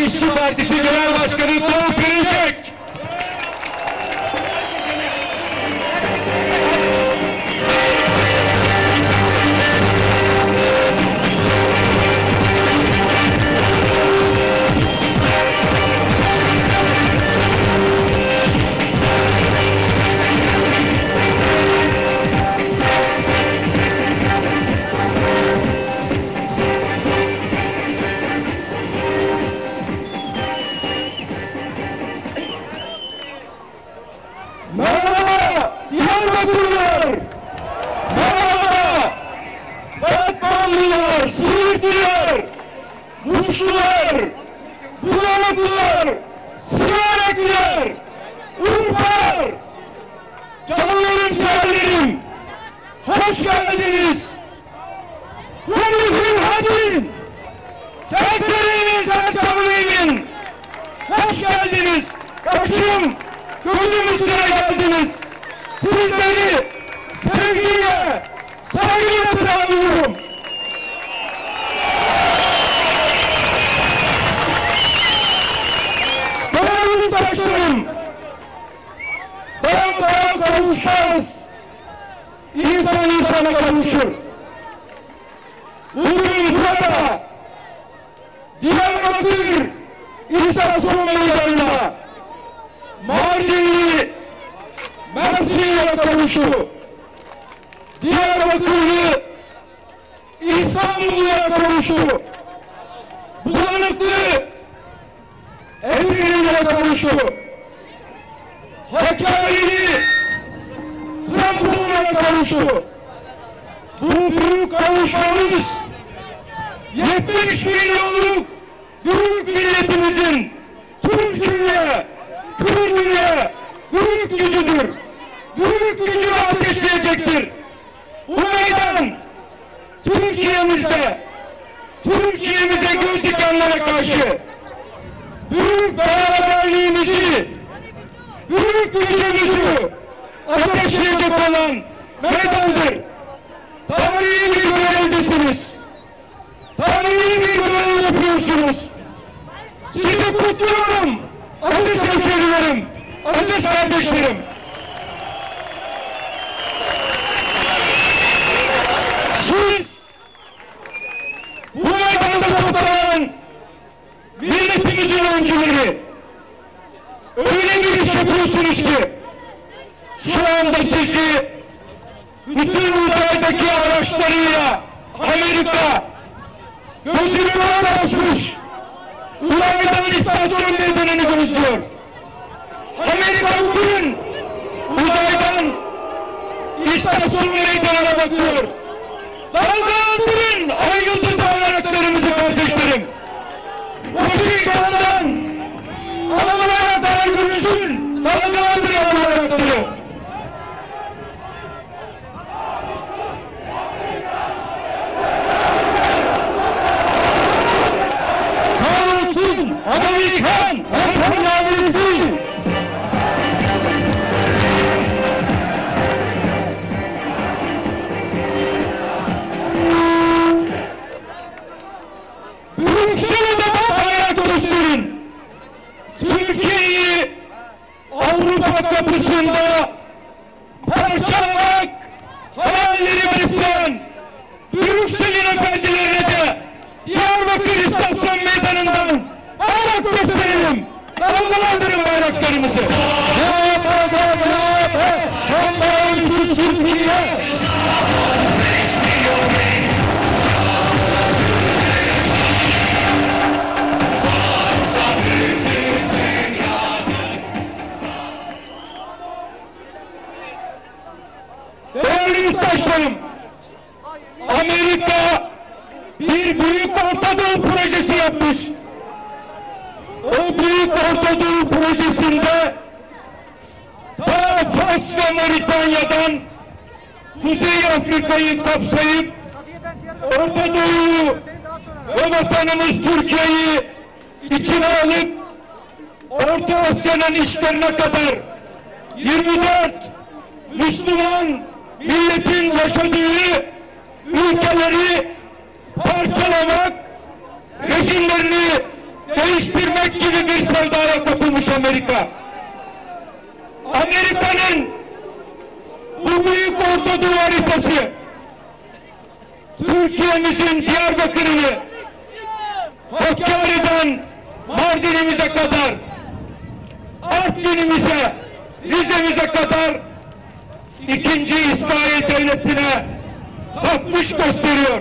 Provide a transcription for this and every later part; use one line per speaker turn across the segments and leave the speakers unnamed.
İşçi Partisi Genel Başkanı Doğu Perinçek. Merhaba Diyarbakırlılar! Merhaba Batmanlılar, Siirtliler, Muşlular, Bulanıklılar, Siyaretliler, Urfalar, canlarım ciğerlerim, hoş geldiniz! Hürriyet'in hazin, serserimin serçamlıyım, hoş geldiniz! Başım, gözüm üstüne geldiniz. Sizleri sevgiyle, saygıyla selamlıyorum. Değerli yurttaşlarım, dayan kavuşacağız. İnsan insana kavuşur. Bugün burada Diyarbakır İstasyon Meydanı'nda Mardinli Mersin'le kavuştu. Diyarbakırlı İstanbul'la kavuştu. Bulanıklı Edirne'yle kavuştu. Hakkari'li Trabzon'la kavuştu. Bu büyük kavuşmamız 70 milyonluk büyük milletimizin Türkiye, Kürdü'ye büyük gücüdür. Büyük gücünü ateşleyecektir. Bu meydan Türkiye'mize göz dikenlere karşı büyük beraberliğimizi, büyük gücümüzü ateşleyecek olan meydandır. Tarihi bir görevdesiniz. Tarihi bir görev yapıyorsunuz. Sizi kutluyorum. Aziz hemşehrilerim, aziz kardeşlerim. Siz bu meydanda toplanan milletimizin öncüleri öyle bir iş yapıyorsunuz ki şu anda sizi bütün uzaydaki araçlarıyla Amerika gözünü açmış uzaydan istasyon meydanını gözlüyor. Amerika bugün uzaydan istasyon meydanına bakıyor. Dalgalandırın ay yıldız bayraklarımızı kardeşlerim. Washington'dan bayraklar görünsün. Dalgalandırın bayrakları. Kahrolsun Amerikan emperyalizmi. Türkiye'yi Avrupa kapısında parçalamak hayalleri besleyen Brüksel'in efendilerine de Diyarbakır İstasyon Meydanı'ndan bayrak gösterelim. Dalgalandırın bayraklarımızı. Bağımsız Türkiye. Değerli yurttaşlarım, Amerika bir büyük Orta Doğu projesi yapmış. O büyük Orta Doğu projesinde ta Fas ve Moritanya'dan Kuzey Afrika'yı kapsayıp Orta Doğu'yu ve vatanımız Türkiye'yi içine alıp Orta Asya'nın işlerine kadar 24 Müslüman milletin yaşadığı ülkeleri parçalamak, rejimlerini değiştirmek ölmek gibi bir sevdaya kapılmış Amerika. Amerika'nın bu büyük Orta Doğu haritası Türkiye'mizin Diyarbakır'ını Hakkari'den Mardin'imize kadar, Artvin'imize, Rize'mize kadar ikinci İsrail devletine bakmış gösteriyor.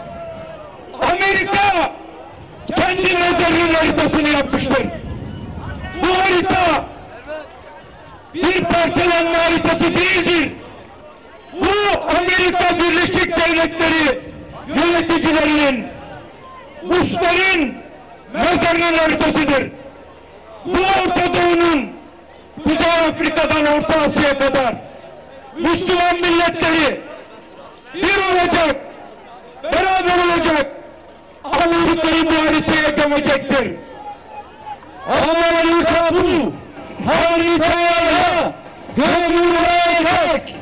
Amerika kendi mezarının haritasını yapmıştır. Bu harita bir parçalanma haritası değildir. Bu Amerika Birleşik Devletleri yöneticilerinin, Bush'ların mezarının haritasıdır. Bu Orta Doğu'nun Kuzey Afrika'dan Orta Asya'ya kadar Müslüman milletleri bir olacak, beraber olacak, Avrupa'yı bu haritaya gömecektir. Amerika bu haritaya gömülecek.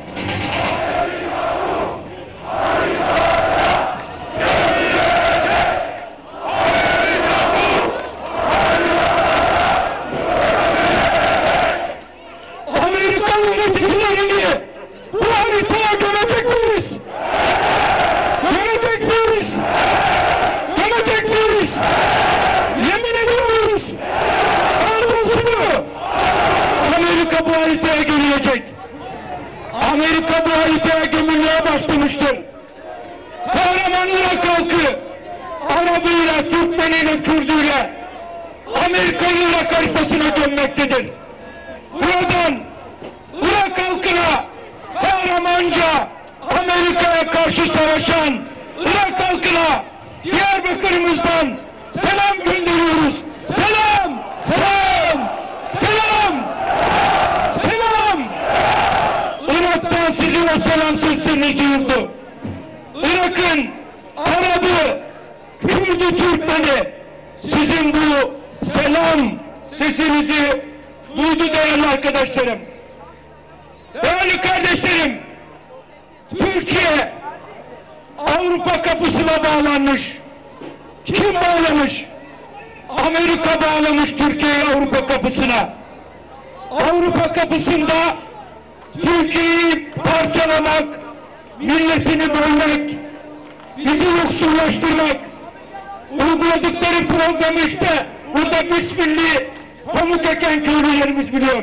Amerikan yöneticilerini bu haritaya gömecek miyiz? Gömecek miyiz? Gömecek miyiz? Yemin ediyoruz. Ardısını Amerika bu haritaya gömülecek. Amerika bu haritaya gömülmeye başlamıştır. Kahraman Irak halkı Arabıyla, Türkmeniyle, Kürdüyle Amerika'yı Irak haritasına gömmektedir. Buradan Irak halkına kahramanca Amerika'ya karşı savaşan Irak halkına Diyarbakır'ımızdan selam gönderiyoruz. Selam! Selam! Selam! Selam! Irak'tan sizin o selam sesleriniz duyuldu. Irak'ın Arabı, Kürdü, Türkmeni sizin bu selam sesinizi duydu değerli arkadaşlarım. Değerli kardeşlerim, Türkiye Avrupa kapısına bağlanmış. Kim bağlamış? Amerika bağlamış Türkiye'yi Avrupa kapısına. Avrupa kapısında Türkiye'yi parçalamak, milletini bölmek, bizi yoksullaştırmak, uyguladıkları programı işte burada Bismilli pamuk eken köylülerimiz biliyor.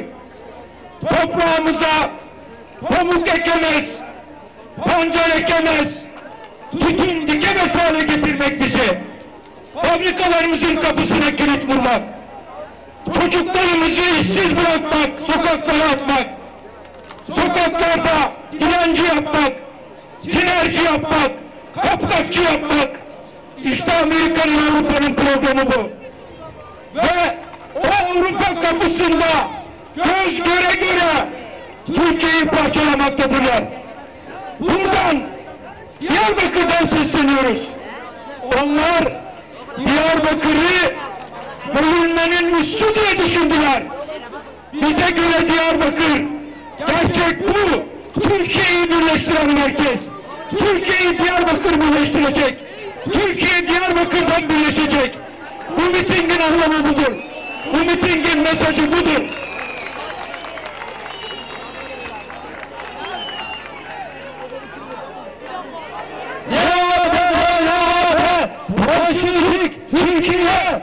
Toprağımıza pamuk ekemez, pancar ekemez, tütün dikemez hale getirmek bizi. Fabrikalarımızın kapısına kilit vurmak, çocuklarımızı işsiz bırakmak, sokaklara atmak, sokaklarda dilenci yapmak, tinerci yapmak, kapkaççı yapmak. İşte Amerika'nın, Avrupa'nın programı bu. Ve o Avrupa kapısında göz göre göre Türkiye'yi parçalamaktadırlar. Buradan Diyarbakır'dan sesleniyoruz. Onlar Diyarbakır'ı bölünmenin üssü diye düşündüler. Bize göre Diyarbakır, gerçek bu. Türkiye'yi birleştiren merkez. Türkiye'yi Diyarbakır birleştirecek. Türkiye Diyarbakır'dan birleşecek. Bu mitingin anlamı budur. Bu mitingin mesajı budur. Bolşevik Türkiye!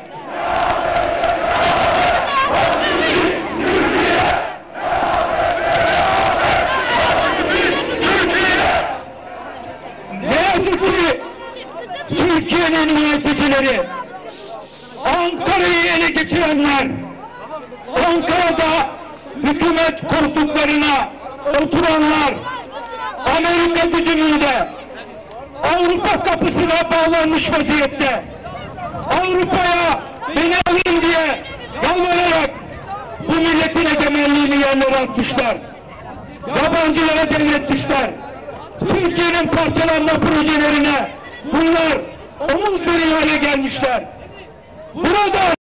Ne yazık ki Türkiye'nin yöneticileri, Ankara'yı ele geçirenler, Ankara'da hükümet koltuklarına oturanlar, Amerika güdümünde Avrupa kapısına bağlanmış vaziyette. Avrupa'ya beni alın diye yalvararak bu milletin egemenliğini yerlere atmışlar. Yabancılara devretmişler. Türkiye'nin parçalanma projelerine bunlar omuz verir hale gelmişler. Burada